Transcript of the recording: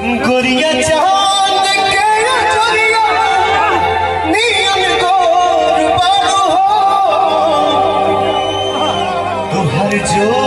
गोरिया चांद के चोरिया नियन गोर बारू हो तुहर जो